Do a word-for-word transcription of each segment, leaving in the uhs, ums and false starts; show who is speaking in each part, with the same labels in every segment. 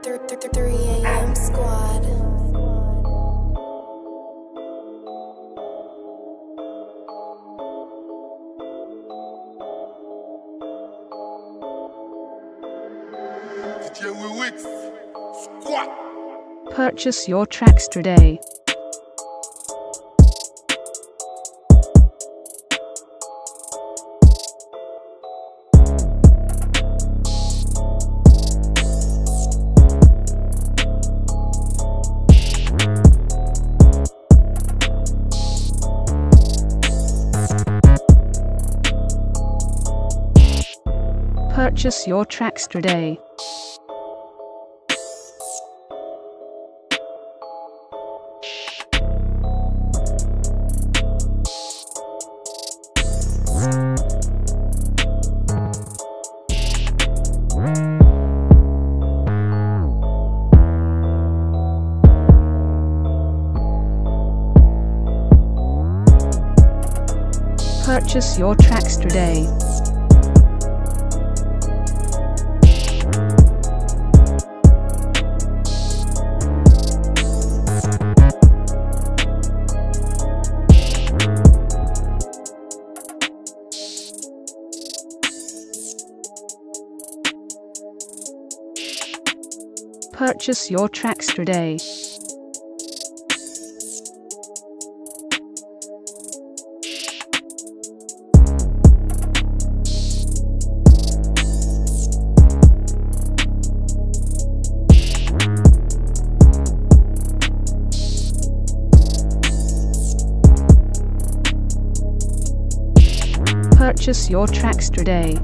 Speaker 1: three A M squad.
Speaker 2: Dj Wiwi'x, squat.
Speaker 3: Purchase your tracks today. Purchase your tracks today. Purchase your tracks today. Purchase your tracks today. Purchase your tracks today.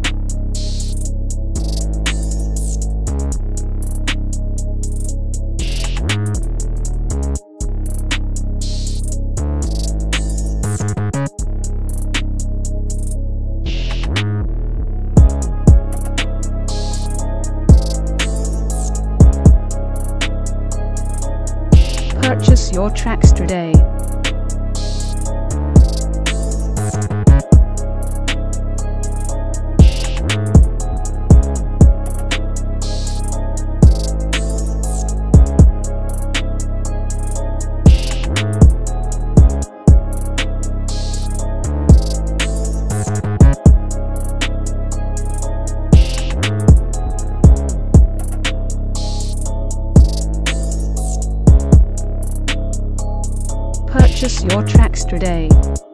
Speaker 3: Purchase your tracks today. Purchase your tracks today.